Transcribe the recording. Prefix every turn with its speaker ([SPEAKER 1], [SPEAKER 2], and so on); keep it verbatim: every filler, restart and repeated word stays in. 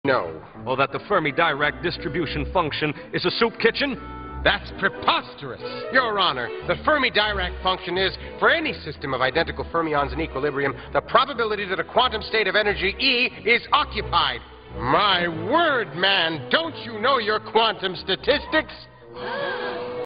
[SPEAKER 1] No.
[SPEAKER 2] Or that the Fermi-Dirac distribution function is a soup kitchen?
[SPEAKER 1] That's preposterous. Your Honor, the Fermi-Dirac function is, for any system of identical fermions in equilibrium, the probability that a quantum state of energy E is occupied. My word, man, don't you know your quantum statistics?